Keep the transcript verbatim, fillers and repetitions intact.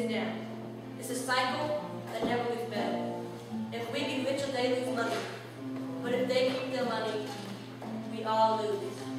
goes down. It's a cycle that never gets better. If we get rich, they lose money. But if they keep their money, we all lose.